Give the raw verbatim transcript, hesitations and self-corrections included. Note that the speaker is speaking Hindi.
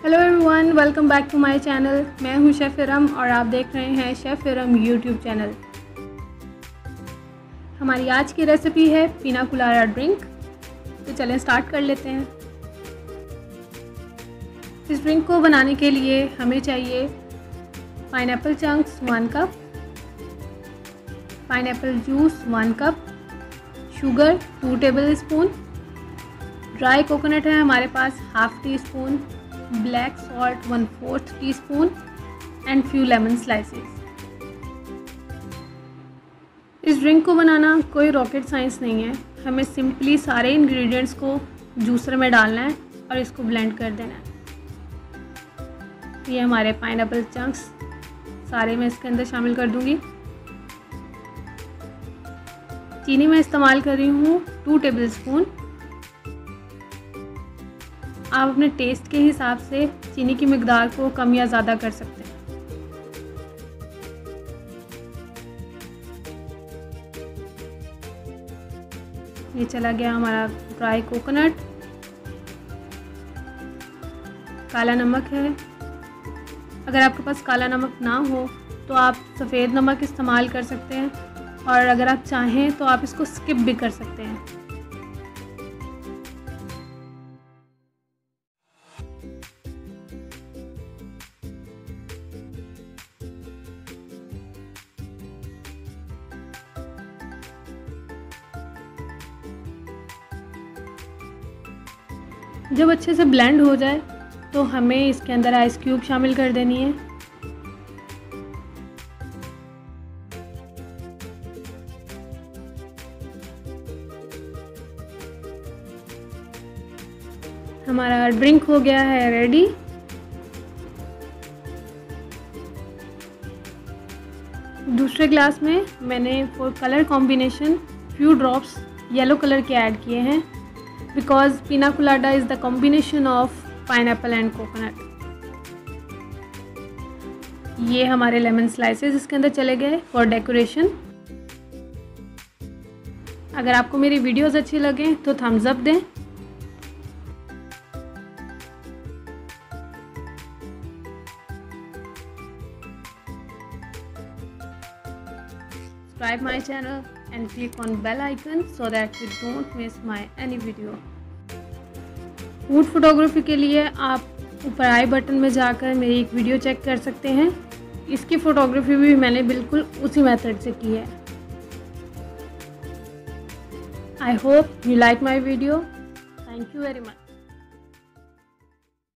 Hello everyone, welcome back to my channel. मैं हूं शेफ़ इरम और आप देख रहे हैं शेफ़ इरम यूट्यूब चैनल। हमारी आज की रेसिपी है पीना कोलाडा ड्रिंक। तो चलें स्टार्ट कर लेते हैं। इस ड्रिंक को बनाने के लिए हमें चाहिए pineapple chunks one cup, pineapple juice one cup, sugar two tablespoon, dry coconut है हमारे पास half teaspoon, black salt one fourth teaspoon and few lemon slices. इस ड्रिंक को बनाना कोई रॉकेट साइंस नहीं है। हमें सिंपली सारे इंग्रेडिएंट्स को जूसर में डालना है और इसको ब्लेंड कर देना है। ये हमारे पाइनएप्पल चंक्स सारे मैं इसके अंदर शामिल कर दूंगी। चीनी मैं इस्तेमाल कर रही हूँ टू टेबल स्पून। आप अपने टेस्ट के हिसाब से चीनी की मिकदार को कम या ज़्यादा कर सकते हैं। ये चला गया हमारा ड्राई कोकोनट। काला नमक है। अगर आपके पास काला नमक ना हो तो आप सफ़ेद नमक इस्तेमाल कर सकते हैं, और अगर आप चाहें तो आप इसको स्किप भी कर सकते हैं। जब अच्छे से ब्लेंड हो जाए तो हमें इसके अंदर आइस क्यूब शामिल कर देनी है। हमारा ड्रिंक हो गया है रेडी। दूसरे ग्लास में मैंने for colour combination few drops yellow colour के ऐड किए हैं, because pina colada is the combination of pineapple and coconut. ये हमारे लेमन स्लाइसेस इसके अंदर चले गए फॉर डेकोरेशन। अगर आपको मेरी वीडियोस अच्छी लगे तो थम्स अप दें। Subscribe my channel and click on bell icon so that you don't miss my any video. Food photography के लिए आप ऊपर आई बटन में जाकर मेरी एक वीडियो चेक कर सकते हैं। इसकी फ़ोटोग्राफी भी मैंने बिल्कुल उसी मेथड से की है। I hope you like my video. Thank you very much.